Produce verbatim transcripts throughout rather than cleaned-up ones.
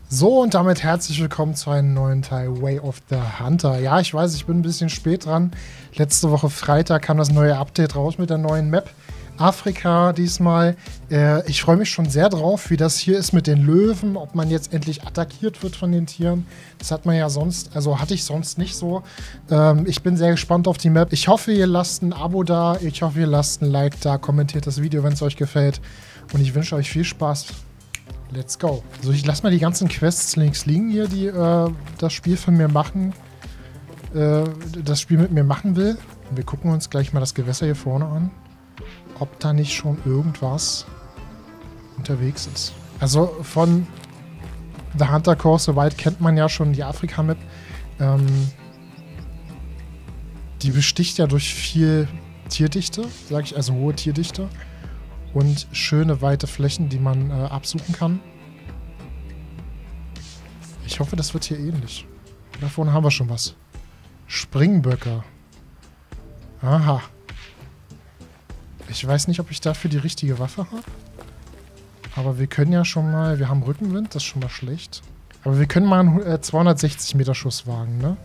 So, und damit herzlich willkommen zu einem neuen Teil Way of the Hunter. Ja, ich weiß, ich bin ein bisschen spät dran. Letzte Woche Freitag kam das neue Update raus mit der neuen Map. Afrika diesmal. Äh, ich freue mich schon sehr drauf, wie das hier ist mit den Löwen, ob man jetzt endlich attackiert wird von den Tieren. Das hat man ja sonst, also hatte ich sonst nicht so. Ähm, ich bin sehr gespannt auf die Map. Ich hoffe, ihr lasst ein Abo da. Ich hoffe, ihr lasst ein Like da. Kommentiert das Video, wenn es euch gefällt. Und ich wünsche euch viel Spaß. Let's go. Also ich lasse mal die ganzen Quests links liegen hier, die äh, das Spiel von mir machen, äh, das Spiel mit mir machen will. Und wir gucken uns gleich mal das Gewässer hier vorne an, ob da nicht schon irgendwas unterwegs ist. Also von The Hunter Core So Wild kennt man ja schon die Afrika-Map. Ähm, die besticht ja durch viel Tierdichte, sage ich, also hohe Tierdichte. Und schöne, weite Flächen, die man äh, absuchen kann. Ich hoffe, das wird hier ähnlich. Da vorne haben wir schon was. Springböcke. Aha. Ich weiß nicht, ob ich dafür die richtige Waffe habe. Aber wir können ja schon mal... Wir haben Rückenwind, das ist schon mal schlecht. Aber wir können mal einen äh, zweihundertsechzig Meter Schuss wagen, ne?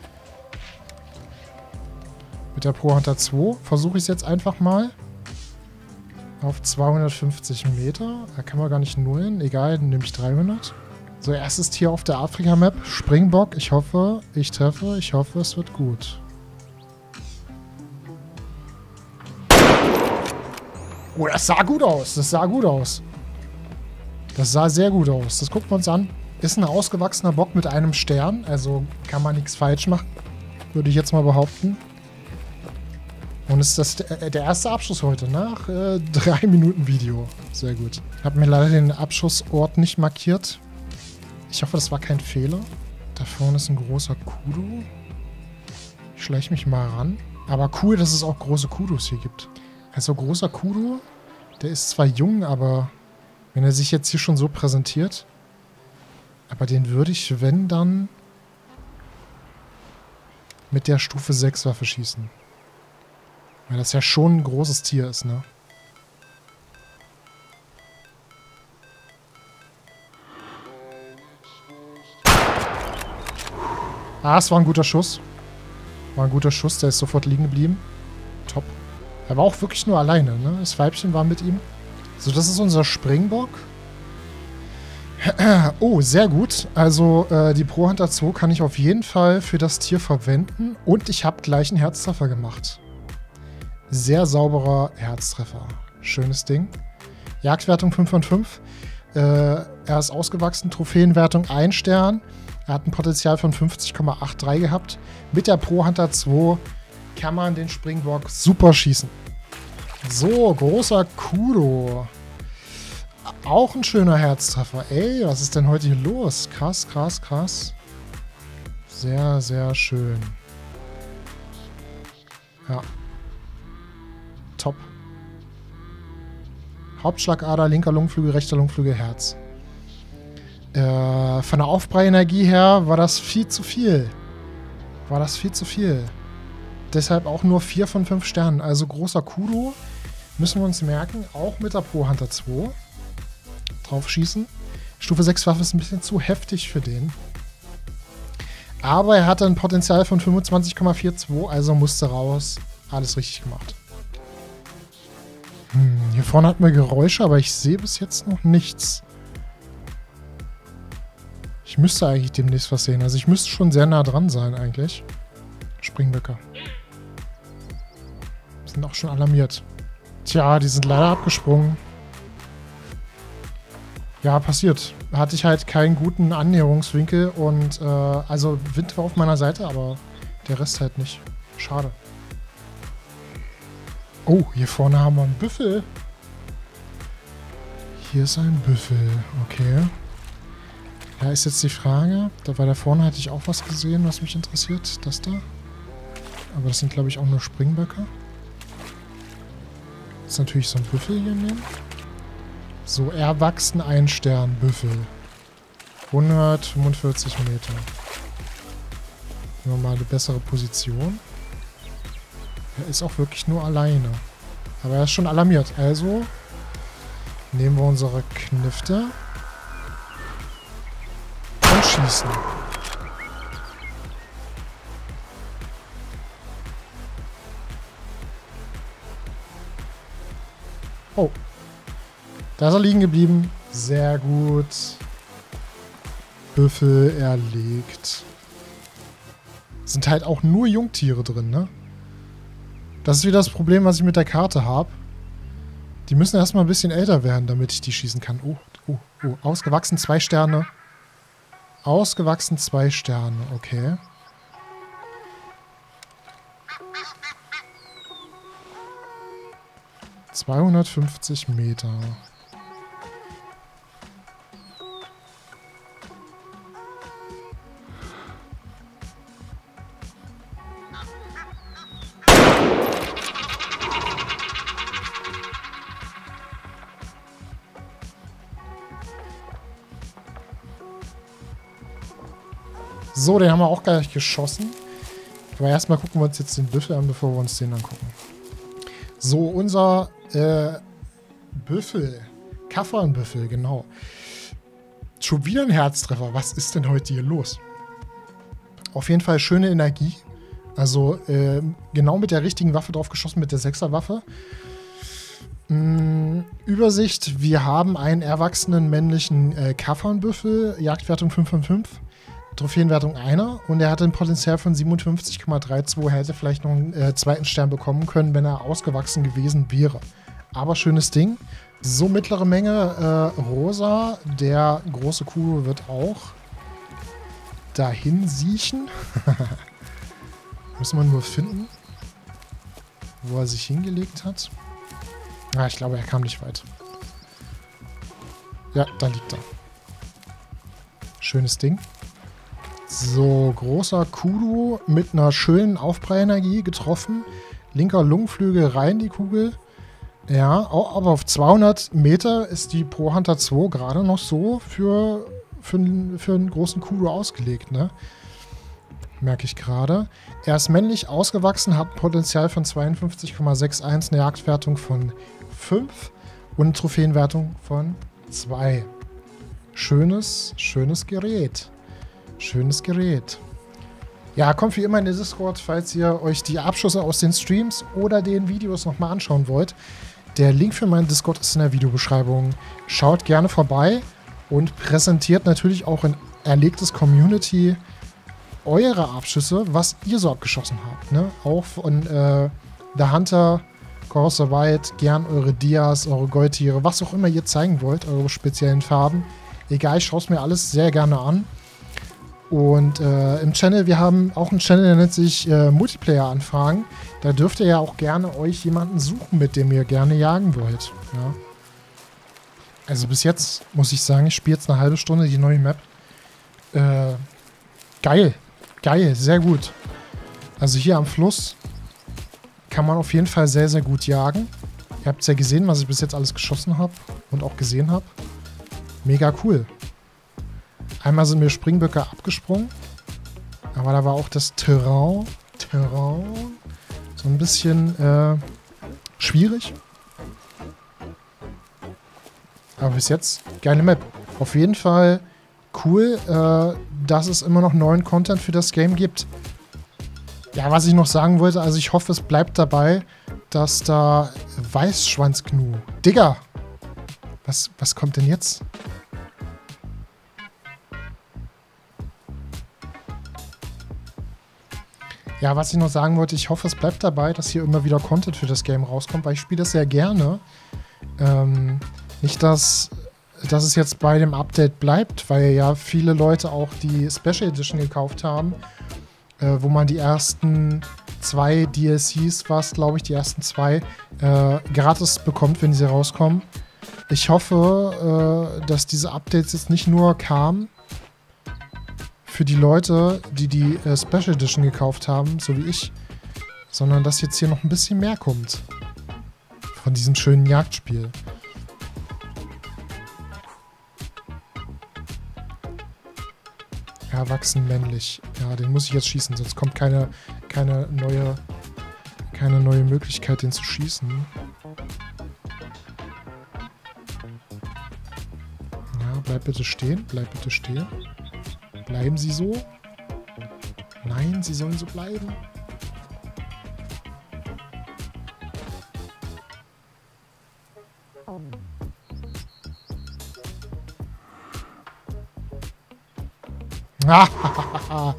Mit der Pro Hunter zwei versuche ich es jetzt einfach mal. Auf zweihundertfünfzig Meter. Da kann man gar nicht nullen. Egal, dann nehme ich dreihundert. So, erstes Tier auf der Afrika-Map. Springbock. Ich hoffe, ich treffe. Ich hoffe, es wird gut. Oh, das sah gut aus. Das sah gut aus. Das sah sehr gut aus. Das gucken wir uns an. Ist ein ausgewachsener Bock mit einem Stern. Also kann man nichts falsch machen. Würde ich jetzt mal behaupten. Und es ist das, äh, der erste Abschuss heute nach äh, drei Minuten Video. Sehr gut. Ich habe mir leider den Abschussort nicht markiert. Ich hoffe, das war kein Fehler. Da vorne ist ein großer Kudu. Ich schleiche mich mal ran. Aber cool, dass es auch große Kudus hier gibt. Also großer Kudu, der ist zwar jung, aber wenn er sich jetzt hier schon so präsentiert, aber den würde ich, wenn dann, mit der Stufe sechs Waffe schießen. Weil das ja schon ein großes Tier ist, ne? Ah, es war ein guter Schuss. War ein guter Schuss, der ist sofort liegen geblieben. Top. Er war auch wirklich nur alleine, ne? Das Weibchen war mit ihm. So, das ist unser Springbock. Oh, sehr gut. Also, äh, die Pro Hunter zwei kann ich auf jeden Fall für das Tier verwenden. Und ich habe gleich einen Herztreffer gemacht. Sehr sauberer Herztreffer. Schönes Ding. Jagdwertung fünf von fünf. Äh, er ist ausgewachsen. Trophäenwertung ein Stern. Er hat ein Potenzial von fünfzig Komma dreiundachtzig gehabt. Mit der Pro Hunter zwei kann man den Springbock super schießen. So, großer Kudo. Auch ein schöner Herztreffer. Ey, was ist denn heute hier los? Krass, krass, krass. Sehr, sehr schön. Ja. Top. Hauptschlagader, linker Lungenflügel, rechter Lungenflügel, Herz. Äh, von der Aufprallenergie her war das viel zu viel. War das viel zu viel. Deshalb auch nur vier von fünf Sternen. Also großer Kudo. Müssen wir uns merken. Auch mit der Pro Hunter zwei. Drauf schießen. Stufe sechs Waffe ist ein bisschen zu heftig für den. Aber er hatte ein Potenzial von fünfundzwanzig Komma zweiundvierzig. Also musste raus. Alles richtig gemacht. Hm, hier vorne hatten wir Geräusche, aber ich sehe bis jetzt noch nichts. Ich müsste eigentlich demnächst was sehen. Also ich müsste schon sehr nah dran sein eigentlich. Springböcke. Sind auch schon alarmiert. Tja, die sind leider abgesprungen. Ja, passiert. Hatte ich halt keinen guten Annäherungswinkel und äh, also Wind war auf meiner Seite, aber der Rest halt nicht. Schade. Oh, hier vorne haben wir einen Büffel. Hier ist ein Büffel. Okay. Da ist jetzt die Frage. Da war da vorne, hatte ich auch was gesehen, was mich interessiert. Das da. Aber das sind, glaube ich, auch nur Springböcke. Jetzt natürlich so ein Büffel hier nehmen. So, erwachsen ein Stern, Büffel. hundertfünfundvierzig Meter. Nehmen wir mal eine bessere Position. Er ist auch wirklich nur alleine. Aber er ist schon alarmiert. Also nehmen wir unsere Knifte. schießen. Oh. Da ist er liegen geblieben. Sehr gut. Büffel erlegt. Sind halt auch nur Jungtiere drin, ne? Das ist wieder das Problem, was ich mit der Karte habe. Die müssen erstmal ein bisschen älter werden, damit ich die schießen kann. Oh, oh, oh. Ausgewachsen zwei Sterne. Ausgewachsen zwei Sterne, okay. zweihundertfünfzig Meter. So, den haben wir auch gleich geschossen. Aber erstmal gucken wir uns jetzt den Büffel an, bevor wir uns den angucken. So, unser äh, Büffel. Kaffernbüffel, genau. Schon wieder ein Herztreffer. Was ist denn heute hier los? Auf jeden Fall schöne Energie. Also äh, genau mit der richtigen Waffe drauf geschossen, mit der Sechserwaffe. Mm, Übersicht. Wir haben einen erwachsenen männlichen äh, Kaffernbüffel. Jagdwertung fünf von fünf. Trophäenwertung einer und er hatte ein Potenzial von siebenundfünfzig Komma zweiunddreißig. Er hätte vielleicht noch einen äh, zweiten Stern bekommen können, wenn er ausgewachsen gewesen wäre. Aber schönes Ding. So mittlere Menge äh, rosa. Der große Kuh wird auch dahin siechen. Muss man nur finden, wo er sich hingelegt hat. Ah, ich glaube, er kam nicht weit. Ja, da liegt er. Schönes Ding. So, großer Kudu mit einer schönen Aufprallenergie getroffen. Linker Lungenflügel rein, die Kugel. Ja, auch, aber auf zweihundert Meter ist die Pro Hunter zwei gerade noch so für, für, für einen großen Kudu ausgelegt, ne? Merke ich gerade. Er ist männlich ausgewachsen, hat ein Potenzial von zweiundfünfzig Komma einundsechzig, eine Jagdwertung von fünf und eine Trophäenwertung von zwei. Schönes, schönes Gerät. Schönes Gerät. Ja, kommt wie immer in den Discord, falls ihr euch die Abschüsse aus den Streams oder den Videos nochmal anschauen wollt. Der Link für meinen Discord ist in der Videobeschreibung. Schaut gerne vorbei und präsentiert natürlich auch in erlegtes Community eure Abschüsse, was ihr so abgeschossen habt. Ne? Auch von äh, The Hunter, Chorus the Wild, gern eure Dias, eure Goldtiere, was auch immer ihr zeigen wollt, eure speziellen Farben. Egal, ich schaue es mir alles sehr gerne an. Und äh, im Channel, wir haben auch einen Channel, der nennt sich äh, Multiplayer-Anfragen. Da dürft ihr ja auch gerne euch jemanden suchen, mit dem ihr gerne jagen wollt. Ja. Also bis jetzt muss ich sagen, ich spiele jetzt eine halbe Stunde die neue Map. Äh, geil. Geil, sehr gut. Also hier am Fluss kann man auf jeden Fall sehr, sehr gut jagen. Ihr habt es ja gesehen, was ich bis jetzt alles geschossen habe und auch gesehen habe. Mega cool. Einmal sind mir Springböcke abgesprungen. Aber da war auch das Terrain, Terrain so ein bisschen äh, schwierig. Aber bis jetzt geile Map. Auf jeden Fall cool, äh, dass es immer noch neuen Content für das Game gibt. Ja, was ich noch sagen wollte, also ich hoffe, es bleibt dabei, dass da Weißschwanzgnu. Digga! Was, was kommt denn jetzt? Ja, was ich noch sagen wollte, ich hoffe, es bleibt dabei, dass hier immer wieder Content für das Game rauskommt, weil ich spiele das sehr gerne. Ähm, nicht, dass, dass es jetzt bei dem Update bleibt, weil ja viele Leute auch die Special Edition gekauft haben, äh, wo man die ersten zwei D L Cs, was glaube ich, die ersten zwei, äh, gratis bekommt, wenn sie rauskommen. Ich hoffe, äh, dass diese Updates jetzt nicht nur kamen für die Leute, die die äh, Special Edition gekauft haben, so wie ich, sondern dass jetzt hier noch ein bisschen mehr kommt von diesem schönen Jagdspiel. Erwachsen männlich. Ja, den muss ich jetzt schießen, sonst kommt keine, keine neue, keine neue Möglichkeit, den zu schießen. Ja, bleib bitte stehen, bleib bitte stehen. Bleiben sie so? Nein, sie sollen so bleiben. Ah,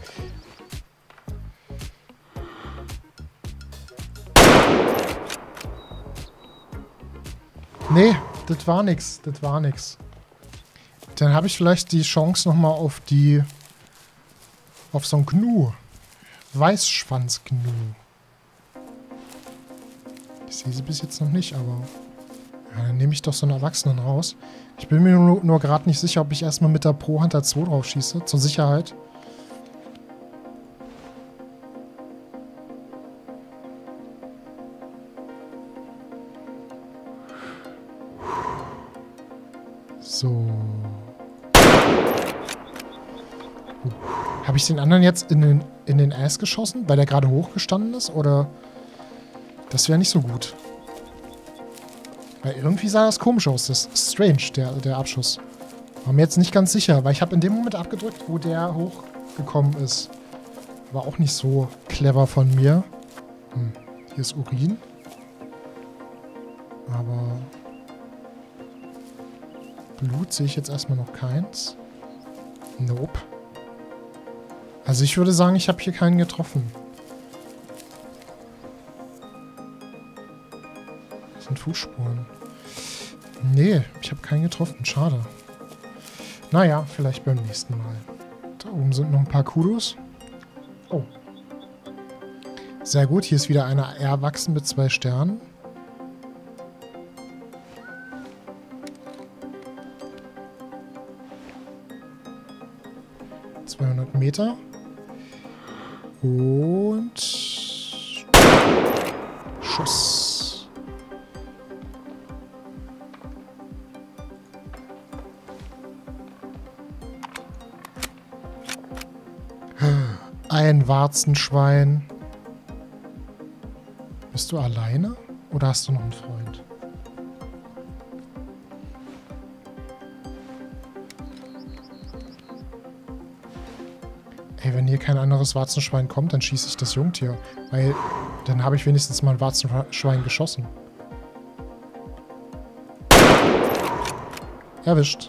nee, das war nix. Das war nix. Dann habe ich vielleicht die Chance nochmal auf die... auf so ein Gnu. Weißschwanz-Gnu. Ich sehe sie bis jetzt noch nicht, aber... Ja, dann nehme ich doch so einen Erwachsenen raus. Ich bin mir nur, nur gerade nicht sicher, ob ich erstmal mit der Pro Hunter zwei drauf schieße. Zur Sicherheit. So. Uh. Habe ich den anderen jetzt in den, in den Ass geschossen, weil der gerade hochgestanden ist? Oder? Das wäre nicht so gut. Weil irgendwie sah das komisch aus. Das ist strange, der, der Abschuss. War mir jetzt nicht ganz sicher, weil ich habe in dem Moment abgedrückt, wo der hochgekommen ist. War auch nicht so clever von mir. Hm. Hier ist Urin. Aber... Blut sehe ich jetzt erstmal noch keins. Nope. Also ich würde sagen, ich habe hier keinen getroffen. Das sind Fußspuren. Nee, ich habe keinen getroffen. Schade. Naja, vielleicht beim nächsten Mal. Da oben sind noch ein paar Kudos. Oh. Sehr gut, hier ist wieder einer erwachsen mit zwei Sternen. zweihundert Meter. Und... Schuss. Ein Warzenschwein. Bist du alleine? Oder hast du noch einen Freund? Ey, wenn hier kein anderes Warzenschwein kommt, dann schieße ich das Jungtier. Weil dann habe ich wenigstens mal ein Warzenschwein geschossen. Erwischt.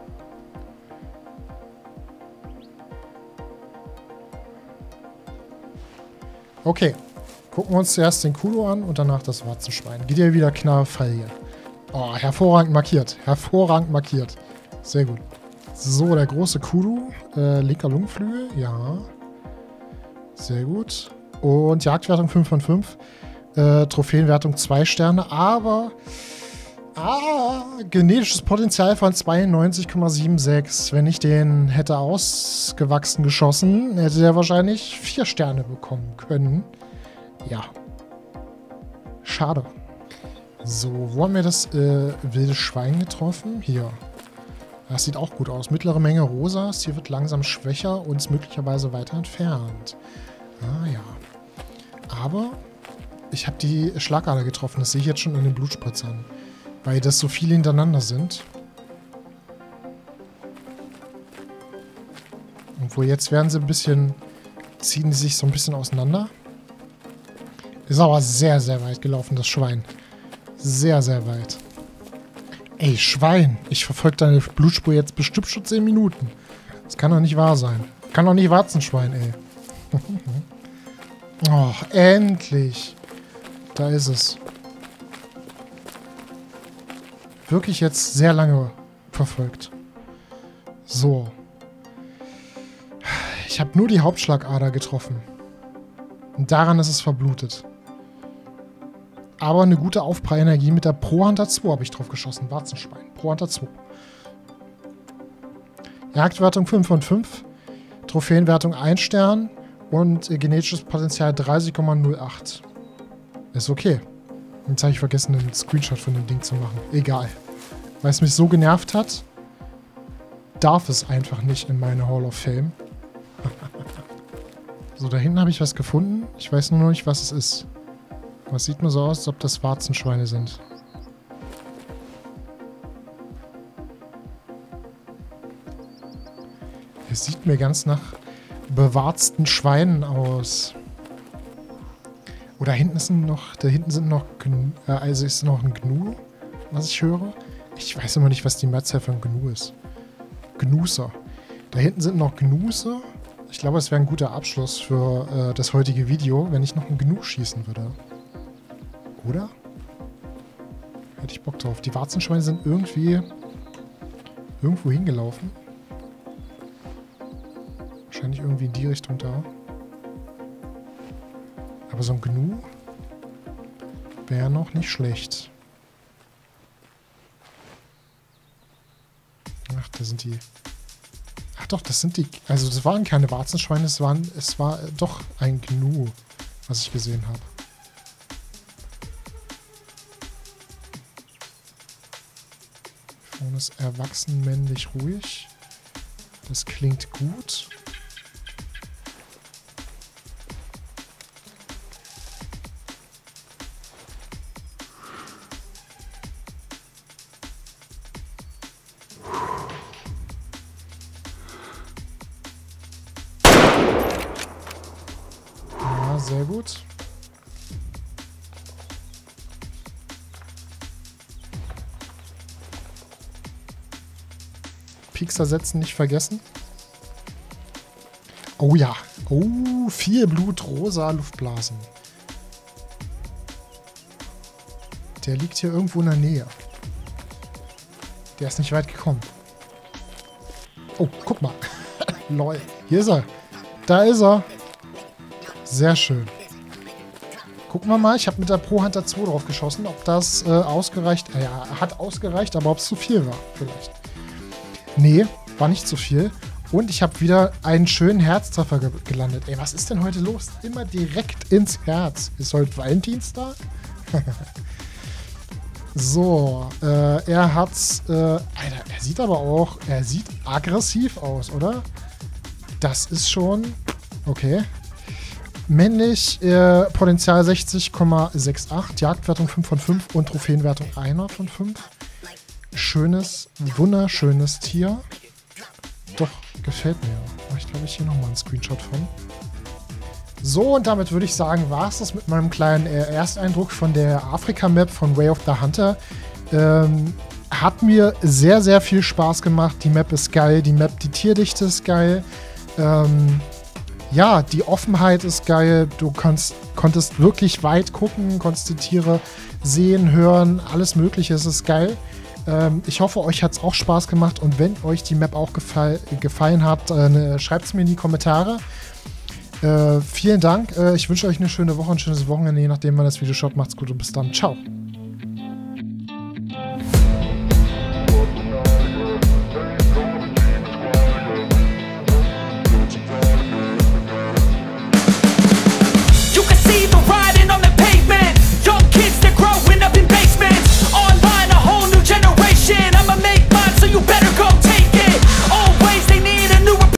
Okay. Gucken wir uns zuerst den Kudo an und danach das Warzenschwein. Geht ja wieder knallfrei hier. Oh, hervorragend markiert. Hervorragend markiert. Sehr gut. So, der große Kudu. Äh, linker Lungenflügel. Ja. Sehr gut. Und Jagdwertung fünf von fünf. Äh, Trophäenwertung zwei Sterne. Aber... Ah, genetisches Potenzial von zweiundneunzig Komma sechsundsiebzig. Wenn ich den hätte ausgewachsen geschossen, hätte der wahrscheinlich vier Sterne bekommen können. Ja. Schade. So, wo haben wir das äh, wilde Schwein getroffen? Hier. Das sieht auch gut aus. Mittlere Menge Rosas. Hier wird langsam schwächer und ist möglicherweise weiter entfernt. Ah ja. Aber ich habe die Schlagader getroffen. Das sehe ich jetzt schon an den Blutspritzern. Weil das so viele hintereinander sind. Obwohl, jetzt werden sie ein bisschen... ziehen die sich so ein bisschen auseinander. Ist aber sehr, sehr weit gelaufen, das Schwein. Sehr, sehr weit. Ey, Schwein. Ich verfolge deine Blutspur jetzt bestimmt schon zehn Minuten. Das kann doch nicht wahr sein. Kann doch nicht Warzenschwein, ey. Oh, endlich. Da ist es. Wirklich jetzt sehr lange verfolgt. So. Ich habe nur die Hauptschlagader getroffen. Und daran ist es verblutet. Aber eine gute Aufprallenergie mit der Pro Hunter zwei habe ich drauf geschossen. Warzenschwein. Pro Hunter zwei. Jagdwertung fünf von fünf. Trophäenwertung ein Stern. Und äh, genetisches Potenzial dreißig Komma null acht. Ist okay. Jetzt habe ich vergessen, einen Screenshot von dem Ding zu machen. Egal. Weil es mich so genervt hat, darf es einfach nicht in meine Hall of Fame. So, da hinten habe ich was gefunden. Ich weiß nur noch nicht, was es ist. Was sieht mir so aus, als ob das Warzenschweine sind. Es sieht mir ganz nach bewarzten Schweinen aus. Oh, da hinten sind noch, da hinten sind noch, Gnu, äh, also ist noch ein Gnu, was ich höre. Ich weiß immer nicht, was die Mehrzahl von Gnu ist. Gnuser. Da hinten sind noch Gnuse. Ich glaube, es wäre ein guter Abschluss für äh, das heutige Video, wenn ich noch einen Gnu schießen würde. Oder? Hätte ich Bock drauf. Die Warzenschweine sind irgendwie irgendwo hingelaufen. Wahrscheinlich irgendwie in die Richtung da. Aber so ein Gnu wäre noch nicht schlecht. Ach, da sind die... Ach doch, das sind die... Also das waren keine Warzenschweine, es, waren, es war doch ein Gnu, was ich gesehen habe. Vorne ist erwachsen, männlich, ruhig. Das klingt gut. Sehr gut. Piekser setzen nicht vergessen. Oh ja. Oh, viel Blut, rosa Luftblasen. Der liegt hier irgendwo in der Nähe. Der ist nicht weit gekommen. Oh, guck mal. Lol. Hier ist er. Da ist er. Sehr schön. Gucken wir mal, ich habe mit der Pro Hunter zwei drauf geschossen, ob das äh, ausgereicht, äh, ja, hat ausgereicht, aber ob es zu viel war, vielleicht. Nee, war nicht zu viel. Und ich habe wieder einen schönen Herztreffer ge gelandet. Ey, was ist denn heute los? Immer direkt ins Herz. Ist heute Valentinstag? So, äh, er hat, äh, Alter, er sieht aber auch, er sieht aggressiv aus, oder? Das ist schon, okay. Männlich, äh, Potenzial sechzig Komma sechsundachtzig, Jagdwertung fünf von fünf und Trophäenwertung einer von fünf. Schönes, wunderschönes Tier. Doch, gefällt mir. Mach ich glaube ich hier nochmal einen Screenshot von. So, und damit würde ich sagen, war es das mit meinem kleinen äh, Ersteindruck von der Afrika-Map von Way of the Hunter. Ähm, hat mir sehr, sehr viel Spaß gemacht. Die Map ist geil, die Map, die Tierdichte ist geil. Ähm... Ja, die Offenheit ist geil. Du kannst, konntest wirklich weit gucken, konntest die Tiere sehen, hören, alles Mögliche. Es ist geil. Ähm, ich hoffe, euch hat es auch Spaß gemacht. Und wenn euch die Map auch gefall, gefallen hat, äh, schreibt es mir in die Kommentare. Äh, vielen Dank. Äh, ich wünsche euch eine schöne Woche, ein schönes Wochenende, je nachdem, wann das Video schaut. Macht's gut und bis dann. Ciao.